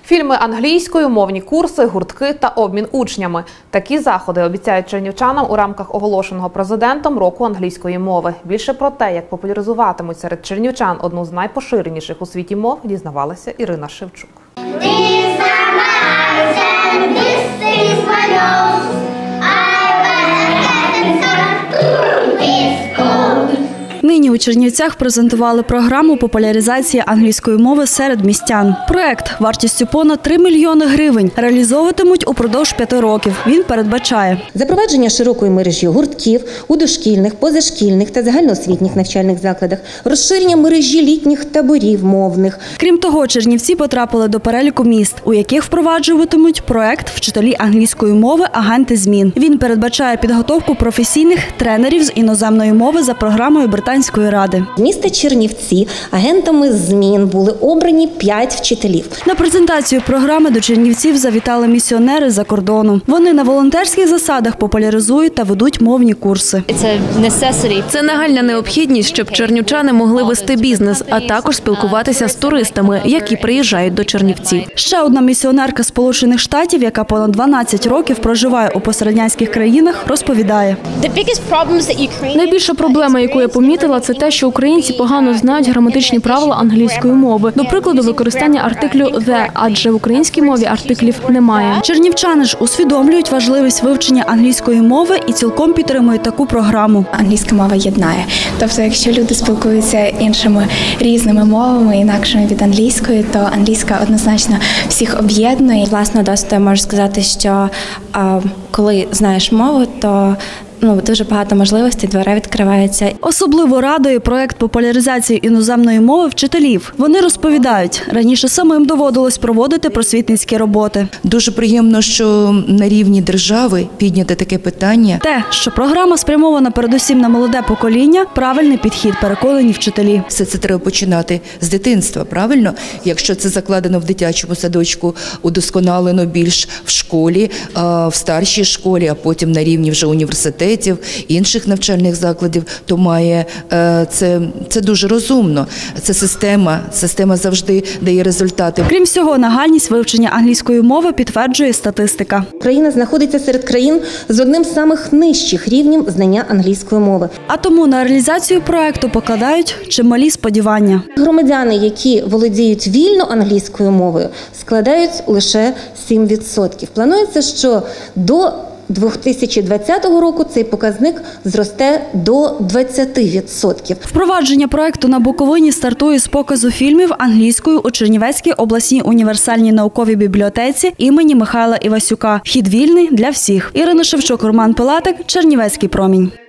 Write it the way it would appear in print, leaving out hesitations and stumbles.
Фільми англійською, мовні курси, гуртки та обмін учнями. Такі заходи обіцяють чернівчанам у рамках оголошеного президентом року англійської мови. Більше про те, як популяризуватимуть серед чернівчан одну з найпоширеніших у світі мов, дізнавалася Ірина Шевчук. Нині у Чернівцях презентували програму популяризації англійської мови серед містян. Проект вартістю понад 3 мільйони гривень реалізовуватимуть упродовж 5 років. Він передбачає запровадження широкої мережі гуртків у дошкільних, позашкільних та загальноосвітніх навчальних закладах, розширення мережі літніх таборів мовних. Крім того, Чернівці потрапили до переліку міст, у яких впроваджуватимуть проект «Вчителі англійської мови. Агенти змін». Він передбачає підготовку професійних тренерів з іноземної мови за програмою Британської ради. Міста Чернівці агентами змін були обрані 5 вчителів. На презентацію програми до Чернівців завітали місіонери з-за кордону. Вони на волонтерських засадах популяризують та ведуть мовні курси. Це нагальна необхідність, щоб чернівчани могли вести бізнес, а також спілкуватися з туристами, які приїжджають до Чернівців. Ще одна місіонерка Сполучених Штатів, яка понад 12 років проживає у пострадянських країнах, розповідає. Найбільша проблема, яку я помітила, це те, що українці погано знають граматичні правила англійської мови. До прикладу, використання артиклю «the», адже в українській мові артиклів немає. Чернівчани ж усвідомлюють важливість вивчення англійської мови і цілком підтримують таку програму. Англійська мова єднає. Тобто, якщо люди спілкуються іншими різними мовами, інакшими від англійської, то англійська однозначно всіх об'єднує. Власне, досить можу сказати, що коли знаєш мову, то дуже багато можливостей, двері відкриваються. Особливо радує проект популяризації іноземної мови вчителів. Вони розповідають, раніше самим доводилось проводити просвітницькі роботи. Дуже приємно, що на рівні держави підняте таке питання. Те, що програма спрямована передусім на молоде покоління, правильний підхід, переконані вчителі. Все це треба починати з дитинства, правильно? Якщо це закладено в дитячому садочку, удосконалено більш в школі, в старшій школі, а потім на рівні вже університетів, інших навчальних закладів, то має це дуже розумно. Це система завжди дає результати. Крім всього, нагальність вивчення англійської мови підтверджує статистика. Україна знаходиться серед країн з одним з самих нижчих рівнів знання англійської мови. А тому на реалізацію проекту покладають чималі сподівання. Громадяни, які володіють вільно англійською мовою, складають лише 7%. Планується, що до 2020 року цей показник зросте до 20%. Впровадження проекту на Буковині стартує з показу фільмів англійською у Чернівецькій обласній універсальній науковій бібліотеці імені Михайла Івасюка. Вхід вільний для всіх. Ірина Шевчук, Роман Пилатик, Чернівецький промінь.